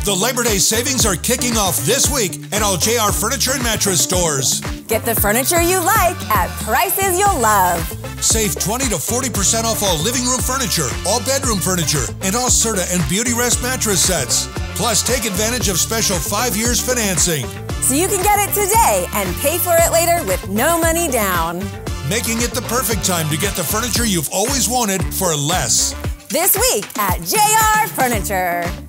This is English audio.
The Labor Day savings are kicking off this week at all JR Furniture and Mattress stores. Get the furniture you like at prices you'll love. Save 20 to 40% off all living room furniture, all bedroom furniture, and all Serta and Beauty Rest mattress sets. Plus, take advantage of special 5 years financing. So you can get it today and pay for it later with no money down. Making it the perfect time to get the furniture you've always wanted for less. This week at JR Furniture.